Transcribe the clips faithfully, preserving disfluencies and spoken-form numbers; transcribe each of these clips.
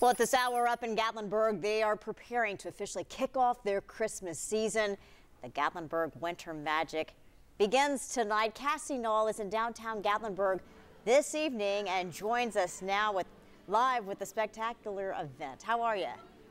Well, at this hour up in Gatlinburg, they are preparing to officially kick off their Christmas season. The Gatlinburg Winter Magic begins tonight. Cassie Knoll is in downtown Gatlinburg this evening and joins us now with live with the spectacular event. How are you?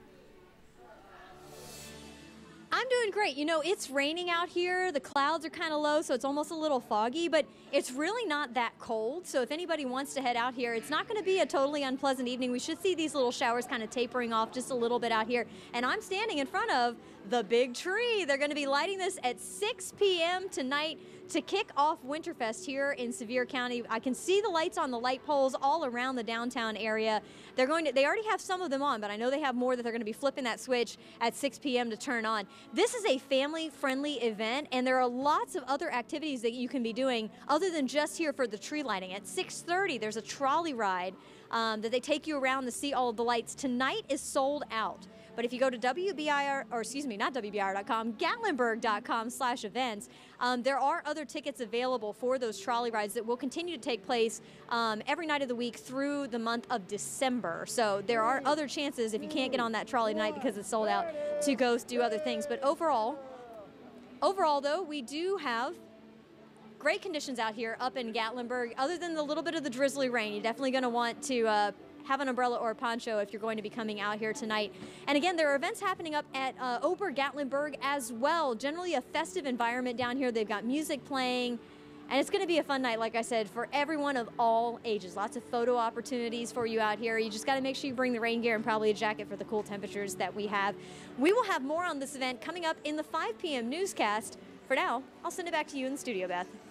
I'm doing great. You know, it's raining out here. The clouds are kind of low, so it's almost a little foggy, but it's really not that cold. So if anybody wants to head out here, it's not going to be a totally unpleasant evening. We should see these little showers kind of tapering off just a little bit out here. And I'm standing in front of the big tree. They're going to be lighting this at six p m tonight to kick off Winterfest here in Sevier County. I can see the lights on the light poles all around the downtown area. They're going to, they already have some of them on, but I know they have more that they're going to be flipping that switch at six p m to turn on. This is a family-friendly event, and there are lots of other activities that you can be doing other than just here for the tree lighting. At six thirty, there's a trolley ride um, that they take you around to see all of the lights. Tonight is sold out. But if you go to W B I R, or excuse me, not W B I R dot com, Gatlinburg dot com slash events, um, there are other tickets available for those trolley rides that will continue to take place um, every night of the week through the month of December. So there are other chances, if you can't get on that trolley tonight because it's sold out, to go do other things. But overall, overall though, we do have great conditions out here up in Gatlinburg. Other than the little bit of the drizzly rain, you're definitely going to want to uh, have an umbrella or a poncho if you're going to be coming out here tonight. And again, there are events happening up at uh, Ober Gatlinburg as well. Generally a festive environment down here. They've got music playing, and it's going to be a fun night, like I said, for everyone of all ages. Lots of photo opportunities for you out here. You just got to make sure you bring the rain gear and probably a jacket for the cool temperatures that we have. We will have more on this event coming up in the five p m newscast. For now, I'll send it back to you in the studio, Beth.